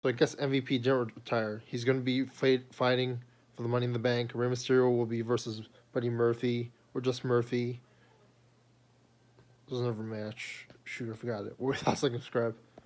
So I guess MVP didn't retire. He's going to be fighting for the Money in the Bank. Rey Mysterio will be versus Buddy Murphy or just Murphy. There's another match. Shoot, I forgot it. Without second scribe.